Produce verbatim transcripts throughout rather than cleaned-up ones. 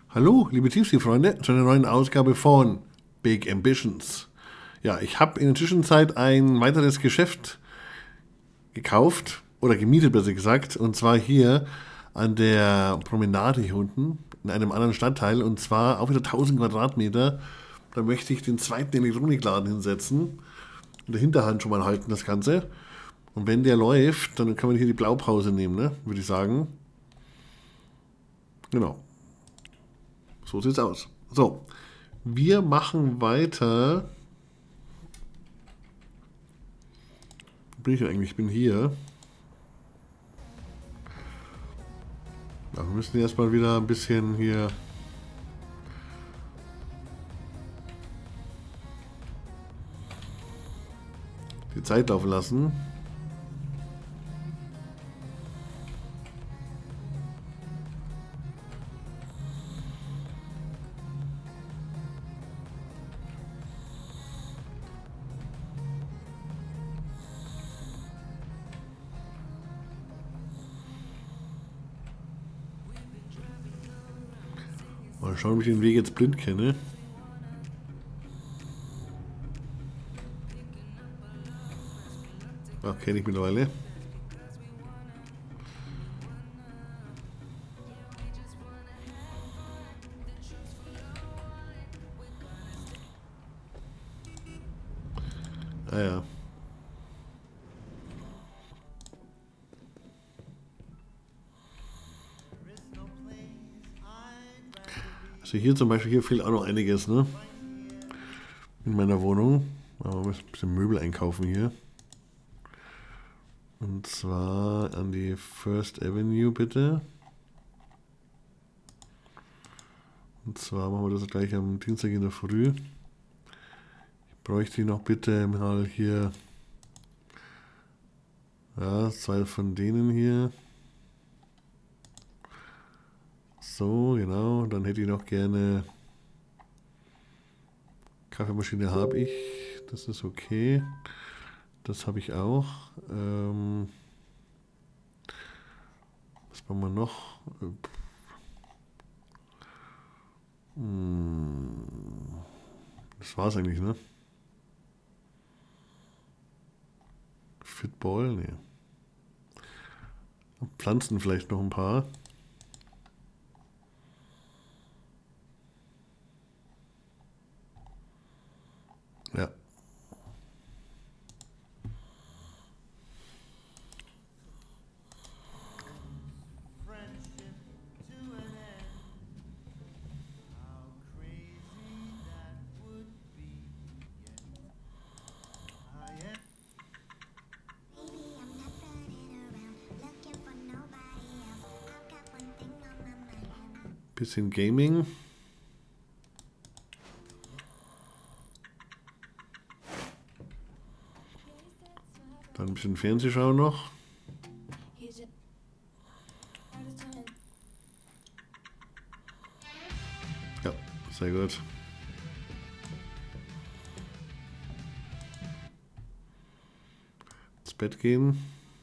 Hallo, liebe Tiefsee-Freunde, zu einer neuen Ausgabe von Big Ambitions. Ja, ich habe in der Zwischenzeit ein weiteres Geschäft gekauft, oder gemietet besser gesagt, und zwar hier an der Promenade hier unten, in einem anderen Stadtteil, und zwar auch wieder tausend Quadratmeter. Da möchte ich den zweiten Elektronikladen hinsetzen, in der Hinterhand schon mal halten das Ganze. Und wenn der läuft, dann kann man hier die Blaupause nehmen, ne? Würde ich sagen. Genau. So sieht's aus. So, wir machen weiter. Wo bin ich denn eigentlich? Ich bin hier. Ja, wir müssen erstmal wieder ein bisschen hier die Zeit laufen lassen. Mal schauen, ob ich den Weg jetzt blind kenne. Ja, kenne ich mittlerweile. Ah ja. Also hier zum Beispiel, hier fehlt auch noch einiges, ne? In meiner Wohnung. Aber wir müssen ein bisschen Möbel einkaufen hier. Und zwar an die First Avenue bitte. Und zwar machen wir das gleich am Dienstag in der Früh. Ich bräuchte noch bitte mal hier, ja, zwei von denen hier. So, genau. Dann hätte ich noch gerne, Kaffeemaschine habe ich. Das ist okay. Das habe ich auch. Ähm, was machen wir noch? Das war's eigentlich, ne? Fitball? Ne. Pflanzen vielleicht noch ein paar. Ja. Bisschen Gaming. Dann ein bisschen Fernsehschau noch. Ja, sehr gut. Ins Bett gehen.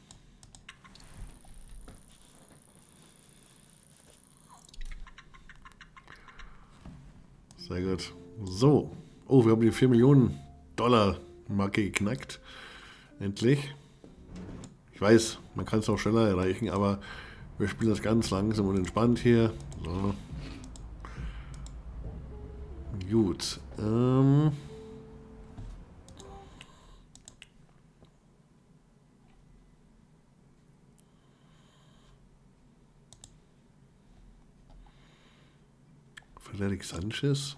Sehr gut. So. Oh, wir haben die vier Millionen Dollar Marke geknackt. Endlich. Ich weiß, man kann es auch schneller erreichen, aber wir spielen das ganz langsam und entspannt hier. So. Gut. Ähm. Frederik Sanchez.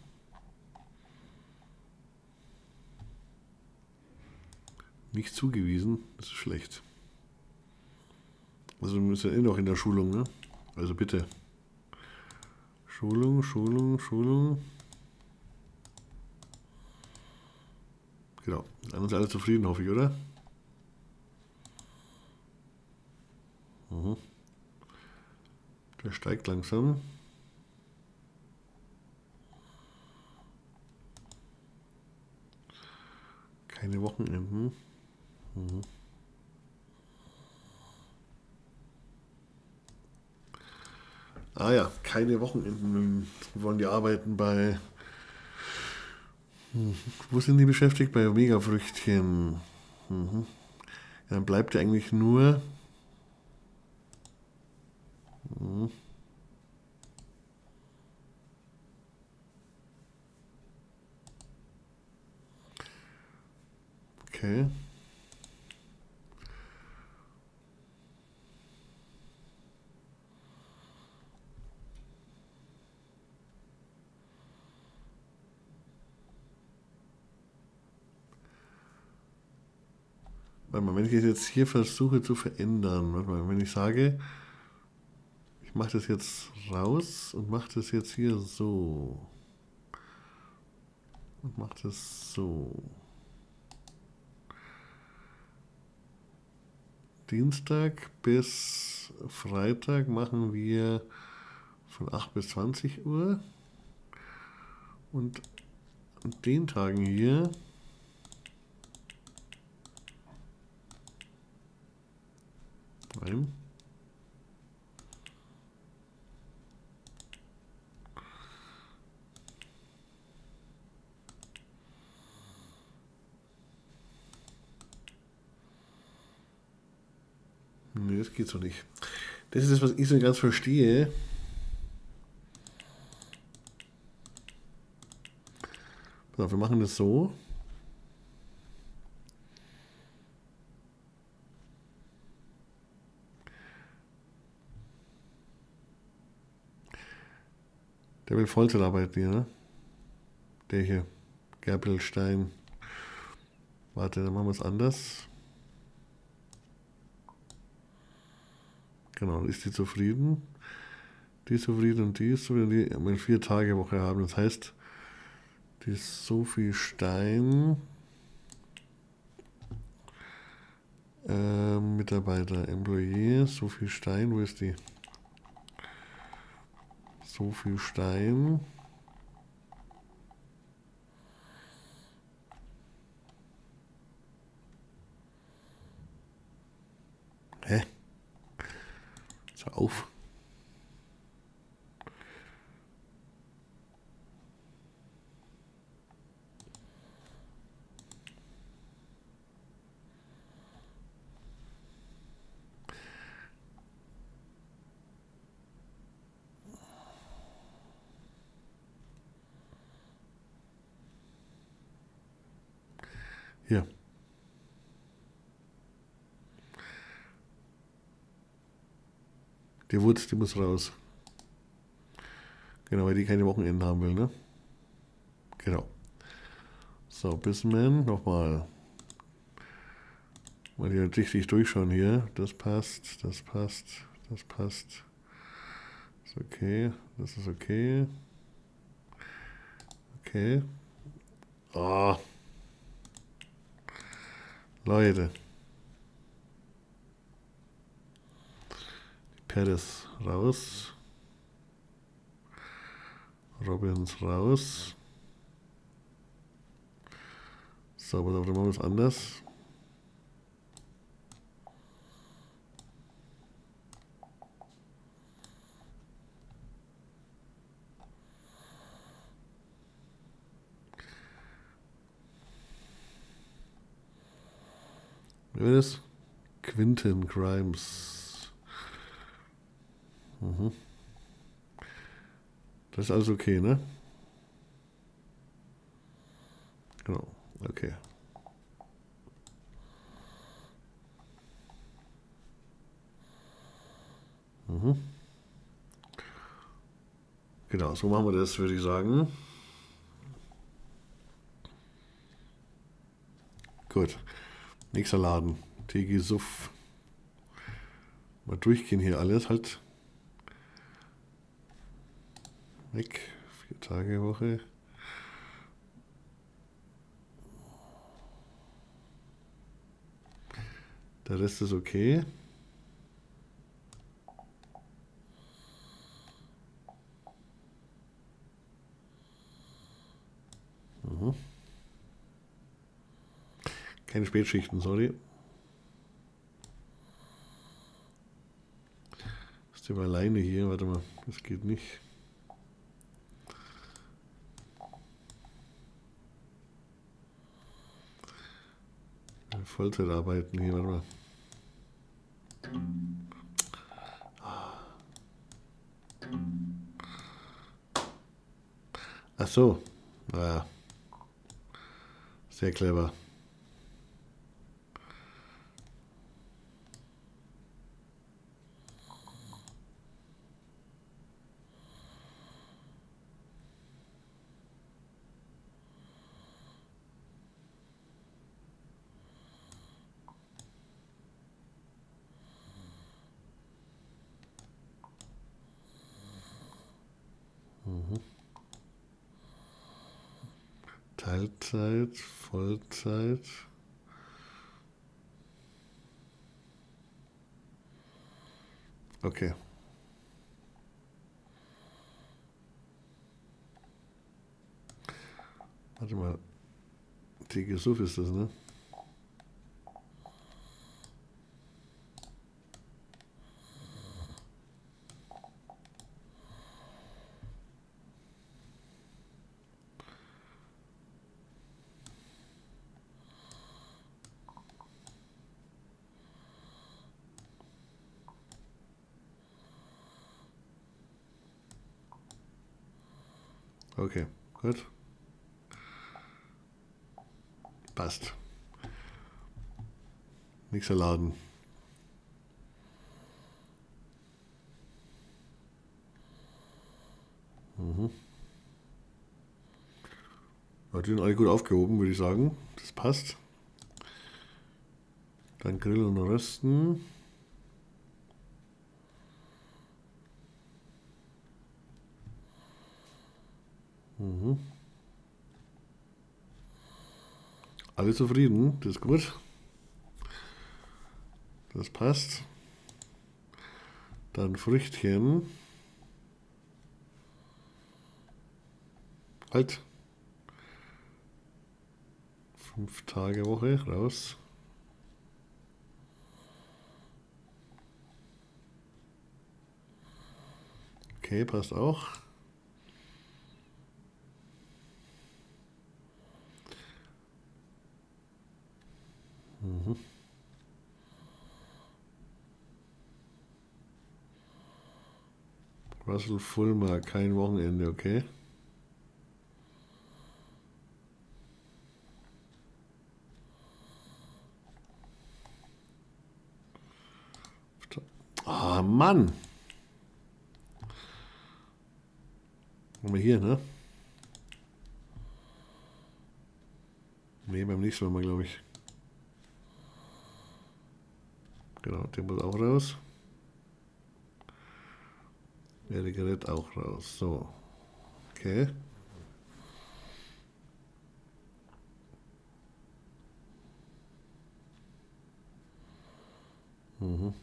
Nicht zugewiesen. Das ist schlecht. Also du bist ja eh noch in der Schulung, ne? Also bitte. Schulung, Schulung, Schulung. Genau. Dann sind alle zufrieden, hoffe ich, oder? Mhm. Der steigt langsam. Keine Wochenenden. Mhm. Ah ja, keine Wochenenden. Wir wollen die arbeiten bei. Hm, wo sind die beschäftigt? Bei Omega-Früchtchen. Mhm. Ja, dann bleibt ja eigentlich nur. Hm, okay. Warte mal, wenn ich es jetzt hier versuche zu verändern, warte mal, wenn ich sage, ich mache das jetzt raus und mache das jetzt hier so und mache das so. Dienstag bis Freitag machen wir von acht bis zwanzig Uhr und an den Tagen hier nein, nee, das geht so nicht. Das ist das, was ich so ganz verstehe. Pass auf, wir machen das so. Der will Vollzeit arbeiten hier, ne? Der hier. Gerbelstein. Warte, dann machen wir es anders. Genau, ist die zufrieden? Die ist zufrieden und die ist zufrieden. Die eine vier Tage Woche haben. Das heißt, die Sophie Stein, äh, Mitarbeiter, Employee, Sophie Stein, wo ist die? Sophie Stein. Hä? Hör auf. Hier. Die Wurz, die muss raus. Genau, weil die keine Wochenenden haben will, ne? Genau. So, Bisman, nochmal. Mal hier richtig durchschauen hier. Das passt, das passt, das passt. Ist okay, das ist okay. Okay. Oh. Leute. Perez raus. Robbins raus. So, aber dann machen wir es anders. Wer ist das? Quinton Grimes. Mhm. Das ist alles okay, ne? Genau, okay. Mhm. Genau, so machen wir das, würde ich sagen. Gut. Nächster Laden. T G Suff. Mal durchgehen hier alles halt. Weg. Vier Tage Woche. Der Rest ist okay. Mhm. Keine Spätschichten, sorry. Trotzdem alleine hier. Warte mal, das geht nicht. Vollzeit arbeiten hier, warte mal. Ach so. Naja. Sehr clever. Mhm. Teilzeit, Vollzeit. Okay. Warte mal. T G Suff ist das, ne? Okay, gut. Passt. Nächster Laden. Mhm. Ja, die sind alle gut aufgehoben, würde ich sagen. Das passt. Dann Grill und Rösten. Mhm. Alle zufrieden, das ist gut. Das passt. Dann Früchtchen. Halt. Fünf Tage Woche raus. Okay, passt auch. Mhm. Russell Fulmer, kein Wochenende, okay. Ah, oh, Mann. Haben wir hier, ne? Ne, beim nächsten Mal, glaube ich. Genau, der muss auch raus. Ja, der gerät auch raus. So. Okay. Mhm.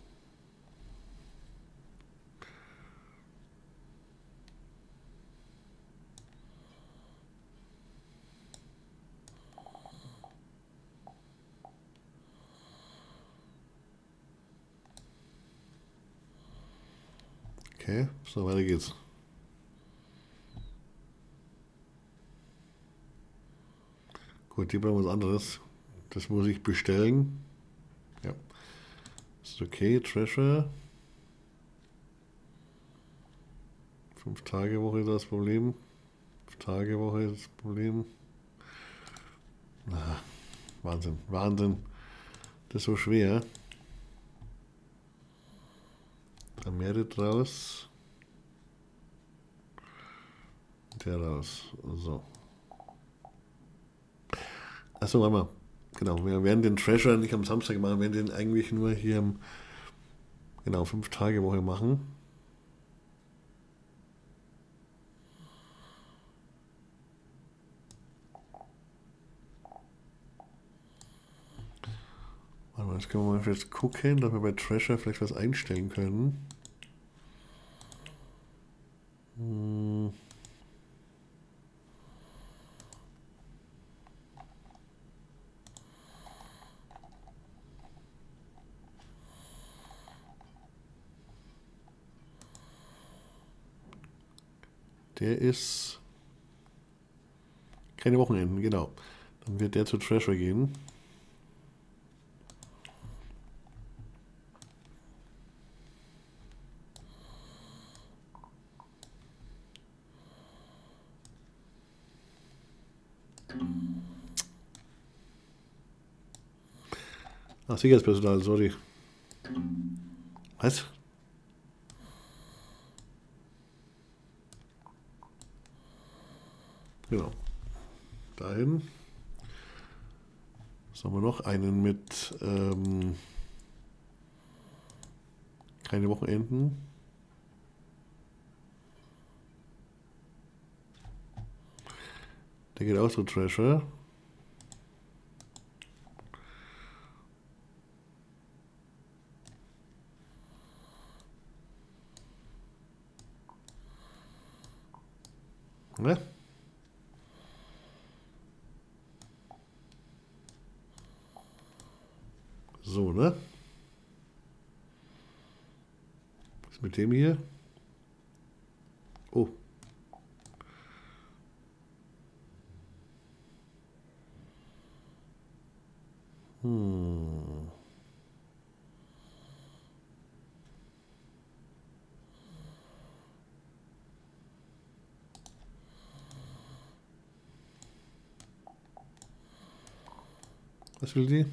Okay, so weiter geht's. Gut, hier brauchen wir was anderes. Das muss ich bestellen. Ja. Ist okay, Treasure. Fünf Tage Woche ist das Problem. Fünf Tage Woche ist das Problem. Ah, Wahnsinn, Wahnsinn. Das ist so schwer. Da Merit raus. Der raus. So. Achso, warte mal. Genau, wir werden den Treasure nicht am Samstag machen, wir werden den eigentlich nur hier im, genau, fünf Tage Woche machen. Warte mal, jetzt können wir mal jetzt gucken, dass wir bei Treasure vielleicht was einstellen können. Hm. Der ist keine Wochenenden, genau. Dann wird der zu Treasure gehen. Ach, Sicherheitspersonal, sorry. Was? Genau. Dahin. Was haben wir noch? Einen mit ähm, keine Wochenenden. Der geht auch zu Treasure. Ne? So, ne? Was ist mit dem hier? Oh. Hm. Was will die?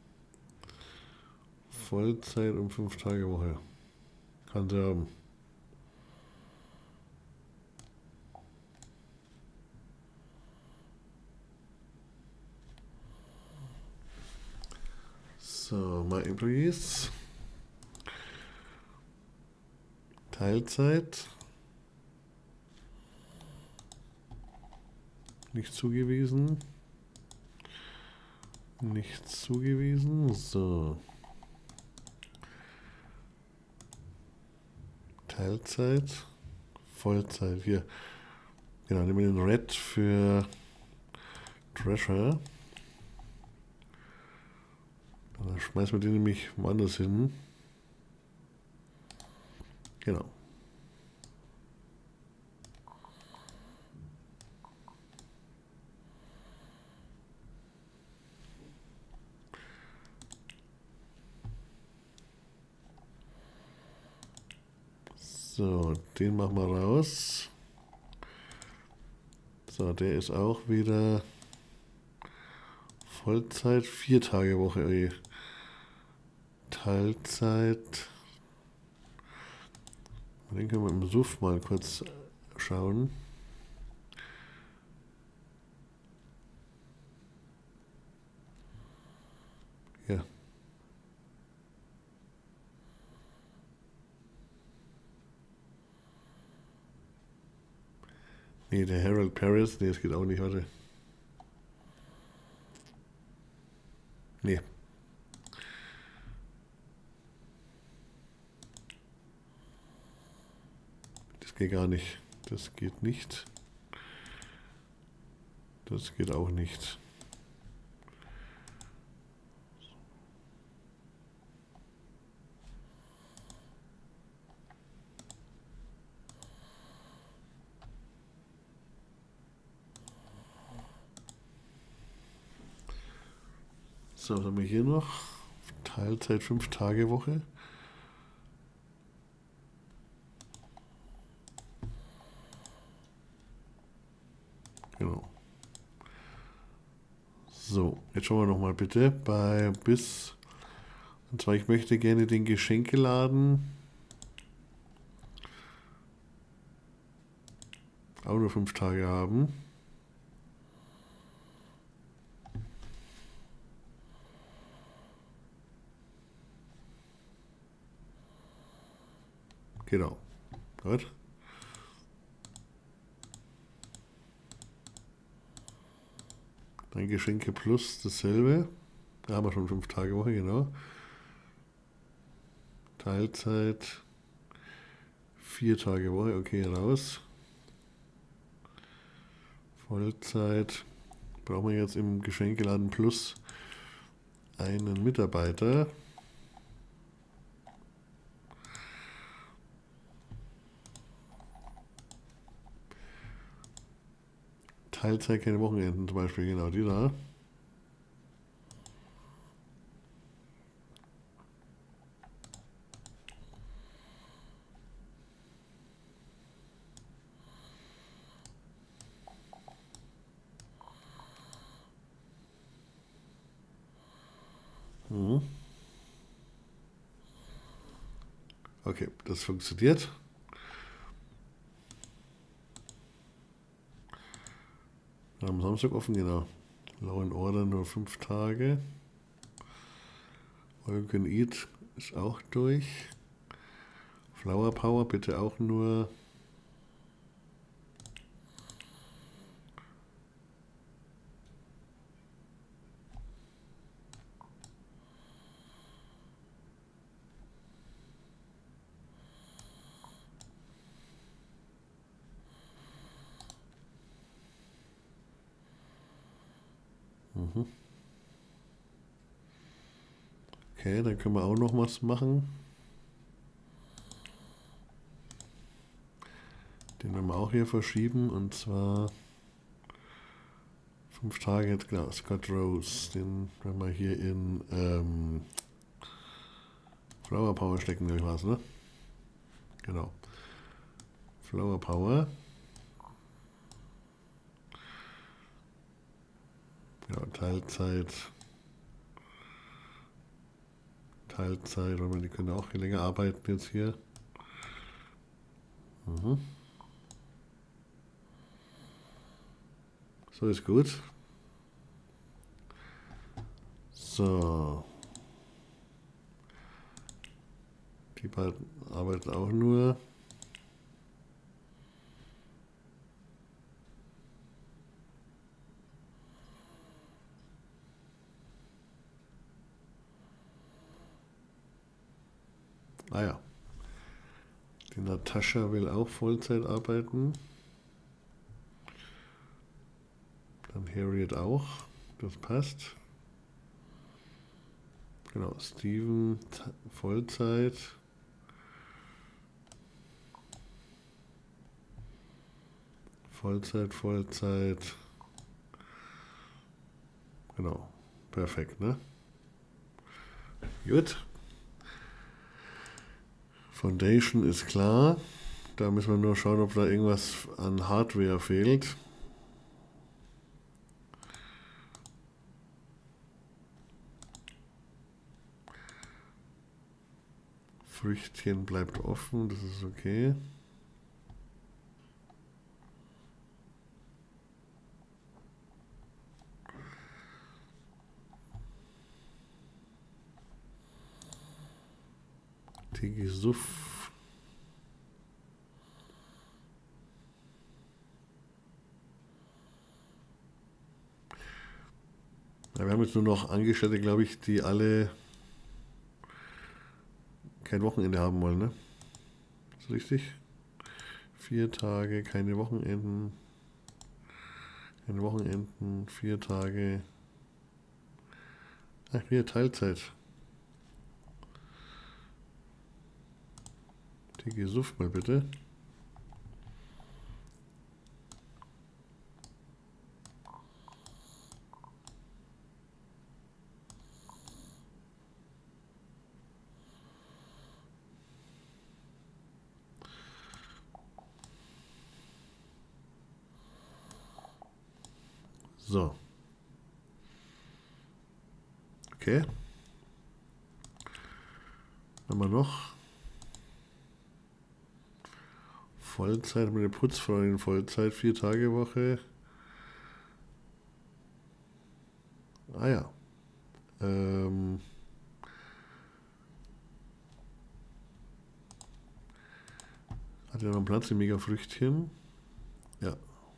Vollzeit um fünf Tage Woche. Kann sie haben. So, my employees. Teilzeit. Nicht zugewiesen. Nicht zugewiesen. So. Teilzeit. Vollzeit. Hier. Genau, nehmen wir den Red für Treasure. Dann schmeißen wir den nämlich woanders hin. Genau. So, den machen wir raus. So, der ist auch wieder Vollzeit, vier Tage Woche. Okay. Teilzeit. Den können wir im Suff mal kurz schauen. Ja. Nee, der Harold Paris, nee, das geht auch nicht, warte. Nee. Das geht gar nicht. Das geht nicht. Das geht auch nicht. So, was haben wir hier noch? Teilzeit fünf Tage Woche. Genau. So, jetzt schauen wir nochmal bitte bei bis. Und zwar, ich möchte gerne den Geschenkeladen auch nur fünf Tage haben. Genau. Gut. Dann Geschenke plus dasselbe. Da haben wir schon fünf Tage Woche, genau. Teilzeit. Vier Tage Woche, okay, raus. Vollzeit. Brauchen wir jetzt im Geschenkeladen plus einen Mitarbeiter. Teilzeit, keine Wochenenden zum Beispiel, genau, die da. Mhm. Okay, das funktioniert. Am Samstag offen, genau. Law and Order nur fünf Tage. All You Can Eat ist auch durch. Flower Power bitte auch nur. Mhm. Okay, dann können wir auch noch was machen. Den werden wir auch hier verschieben und zwar fünf Tage jetzt, genau, Scott Rose. Den werden wir hier in ähm, Flower Power stecken, glaube ich was, ne? Genau. Flower Power. Ja, Teilzeit. Teilzeit, aber die können auch länger arbeiten jetzt hier. Mhm. So ist gut. So. Die beiden arbeiten auch nur. Ah ja. Die Natascha will auch Vollzeit arbeiten. Dann Harriet auch. Das passt. Genau, Steven Vollzeit. Vollzeit, Vollzeit. Genau. Perfekt, ne? Gut. Foundation ist klar. Da müssen wir nur schauen, ob da irgendwas an Hardware fehlt. Früchtchen bleibt offen, das ist okay. Tigi Suff. Ja, wir haben jetzt nur noch Angestellte, glaube ich, die alle kein Wochenende haben wollen, ne? Ist richtig? Vier Tage, keine Wochenenden. Keine Wochenenden, vier Tage. Ach, hier Teilzeit. Tigi Suff mal bitte. So. Okay. Haben wir noch? Vollzeit mit der Putzfreundin, Vollzeit, vier Tage Woche. Ah ja. Ähm. Hat ja noch einen Platz im Mega-Früchtchen? Ja.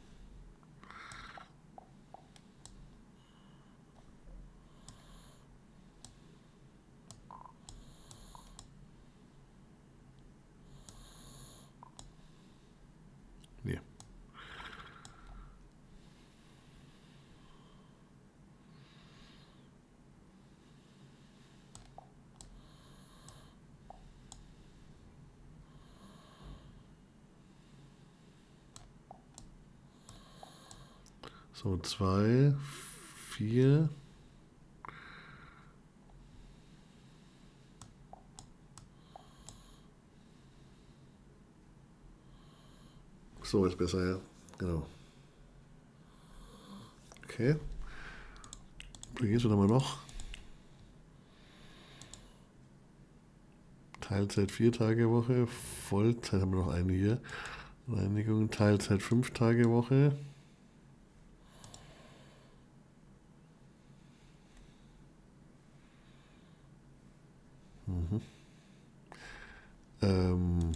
Nee. So, zwei, vier. So ist besser, ja. Genau. Okay. Hier sind wir noch. Teilzeit vier Tage Woche, Vollzeit haben wir noch eine hier. Reinigung, Teilzeit fünf Tage Woche. Mhm. Ähm.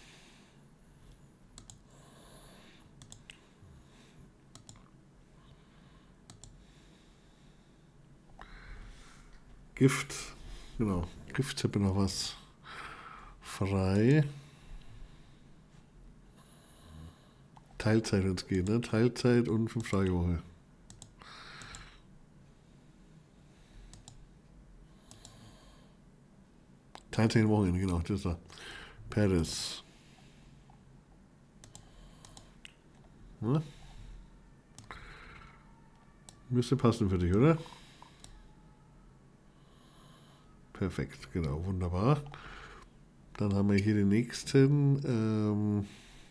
Gift, genau. Gift, habe noch was frei. Teilzeit, wenn es geht, ne? Teilzeit und fünf Tage Woche. Teilzeit Wochen, genau, das ist da. Paris. Ne? Müsste passen für dich, oder? Perfekt, genau, wunderbar. Dann haben wir hier den nächsten. Ähm,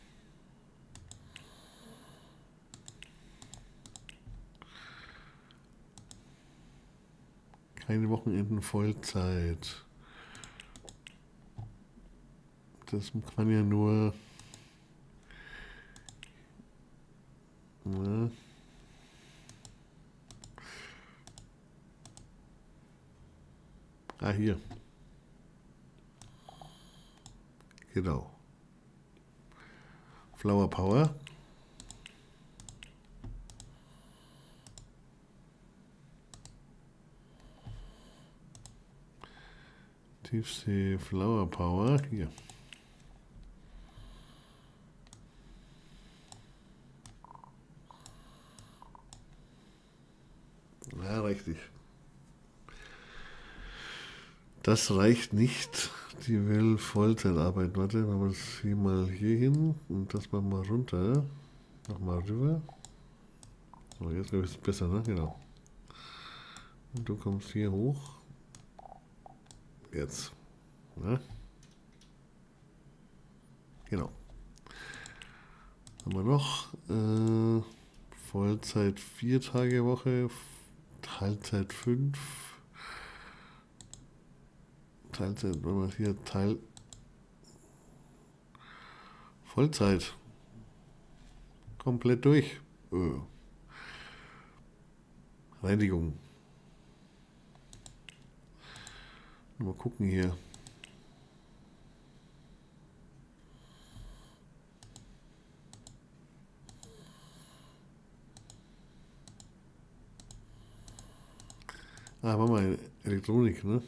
keine Wochenenden Vollzeit. Das kann ja nur. Ne? Ah, hier. Genau. Flower Power. Tiefsee Flower Power. Hier. Ja, richtig. Das reicht nicht. Die will Vollzeit arbeiten. Warte, machen wir das hier mal hier hin und das machen wir runter. Nochmal rüber. So, jetzt glaube ich, ist es besser, ne? Genau. Und du kommst hier hoch. Jetzt. Ne? Genau. Haben wir noch. Äh, Vollzeit vier Tage Woche. Teilzeit fünf. Teilzeit, wenn man hier Teil. Vollzeit. Komplett durch. Öh. Reinigung. Mal gucken hier. Ah, machen wir Elektronik, ne?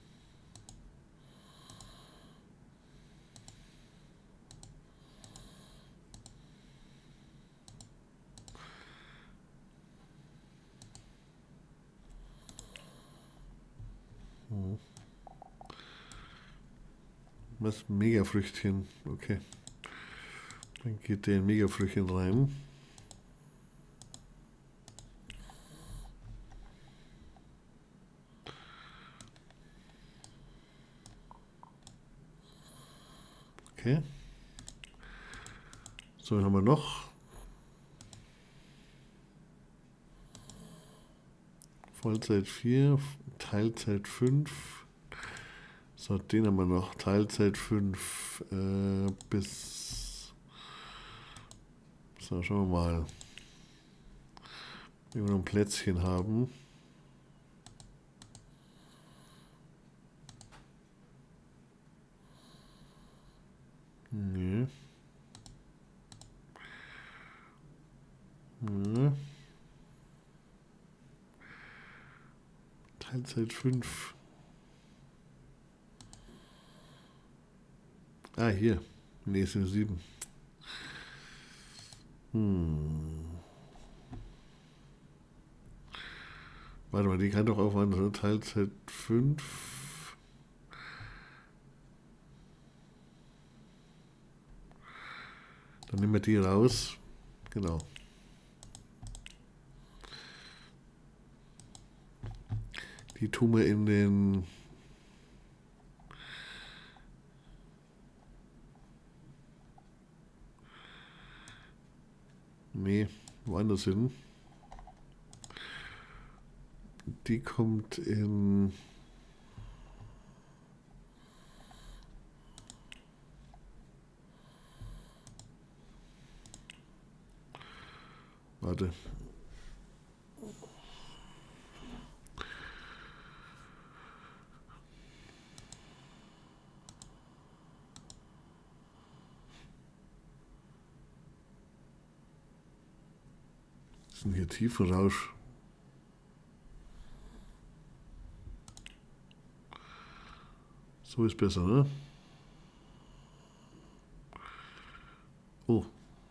Hm. Was? Megafrüchtchen. Okay. Dann geht der in Megafrüchtchen rein. Okay. So, was haben wir noch? Vollzeit vier, Teilzeit fünf. So, den haben wir noch. Teilzeit fünf äh, bis. So, schauen wir mal. Wenn wir noch ein Plätzchen haben. Nee. Nee. Teilzeit fünf. Ah, hier. Nee, es sind sieben. Hm. Warte mal, die kann doch aufwandern. Teilzeit fünf. Dann nehmen wir die raus. Genau. Die tun wir in den... Nee, woanders hin. Die kommt in... Warte. Was ist denn hier Tiefenrausch? So ist besser, ne? Oh.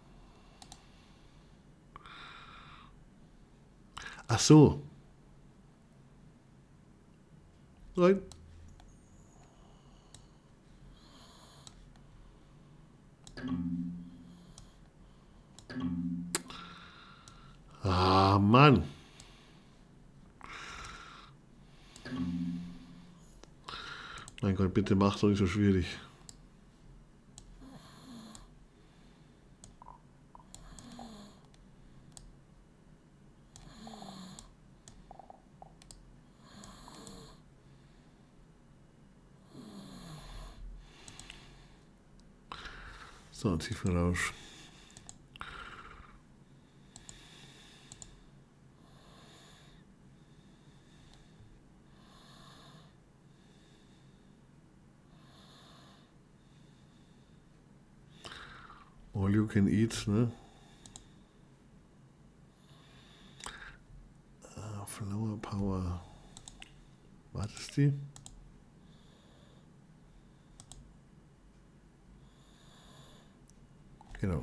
Ach so. Nein. Ah, Mann. Mein Gott, bitte macht doch nicht so schwierig. So, Tiefenrausch. All you can eat, ne? Ah, Flower Power. Was ist die? Genau.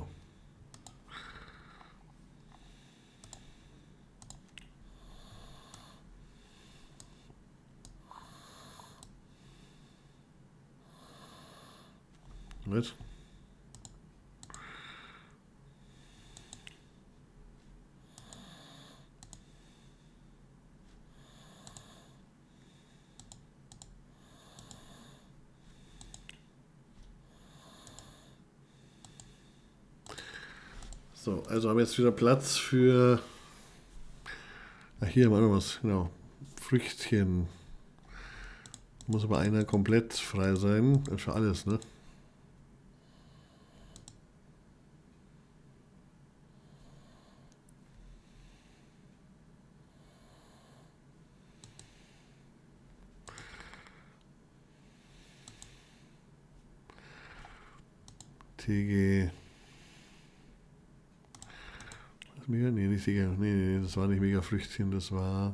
Mit. So, also haben wir jetzt wieder Platz für... Ach, hier haben wir noch was, genau. Früchtchen. Muss aber einer komplett frei sein. Für alles, ne? T G... Mega? Nee, nicht Mega. Nee, nee, das war nicht Mega Früchtchen, das war.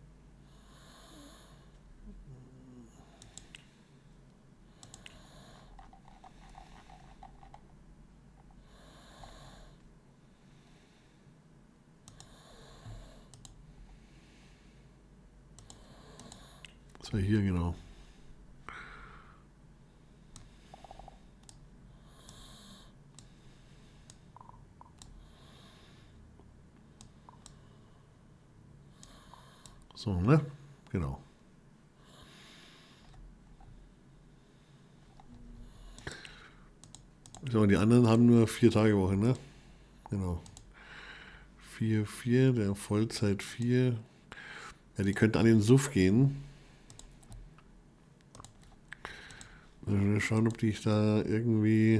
Das war hier, genau. So, ne? Genau. So, die anderen haben nur vier Tage Woche, ne? Genau. vier, vier, der Vollzeit vier. Ja, die könnten an den Suff gehen. Also schauen, ob ich da irgendwie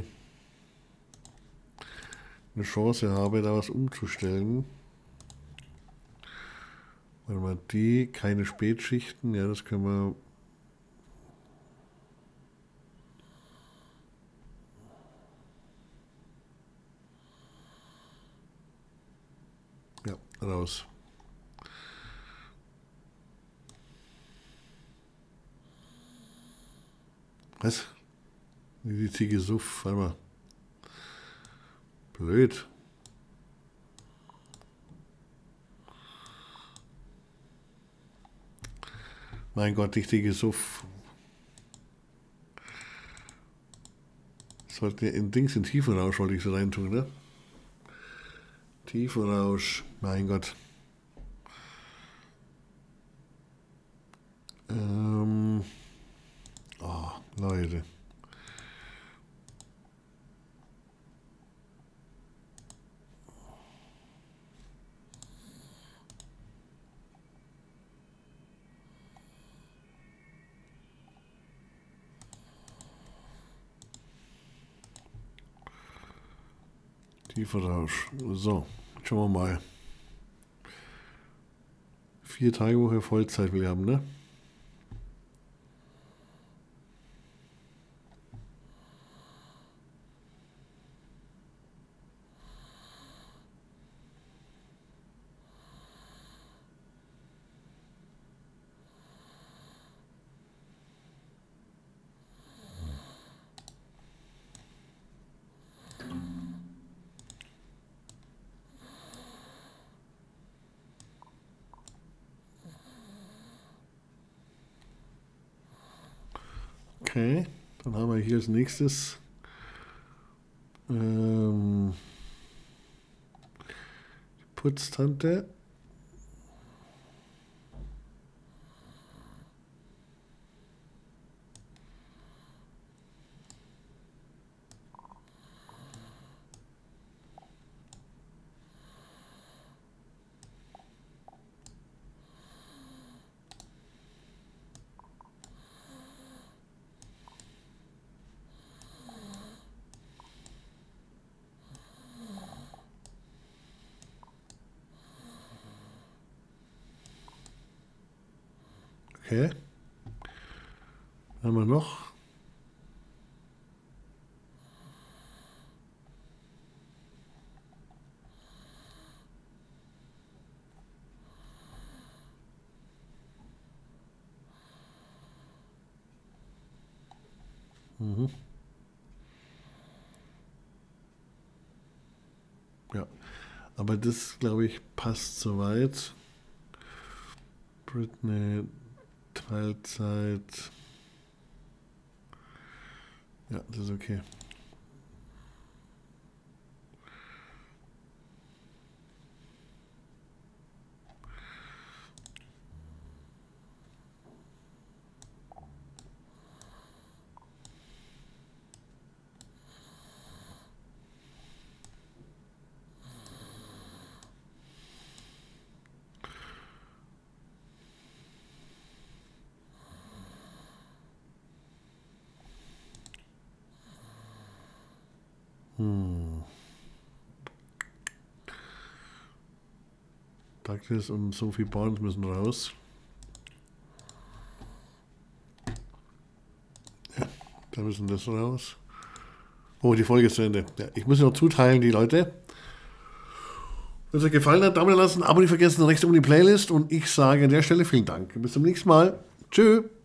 eine Chance habe, da was umzustellen. Warte mal, die, keine Spätschichten, ja, das können wir. Ja, raus. Was? Die Ziege Suff, warte mal. Blöd. Mein Gott, die Ziege Suff. Sollte in Dings in Tiefenrausch wollte ich so reintun, ne? Tiefenrausch, mein Gott. Kieferrausch. So, schauen wir mal. Vier Tage Woche Vollzeit will ich haben, ne? Okay, dann haben wir hier als nächstes ähm, die Putztante. Okay. Haben wir noch? Mhm. Ja, aber das, glaube ich, passt soweit. Britney, Teilzeit. Ja, das ist okay. Hm. Douglas und Sophie Barnes müssen raus. Ja, da müssen das raus. Oh, die Folge ist zu Ende. Ja, ich muss noch zuteilen, die Leute. Wenn es euch gefallen hat, Daumen lassen, Abo nicht vergessen, rechts um die Playlist. Und ich sage an der Stelle vielen Dank. Bis zum nächsten Mal. Tschüss.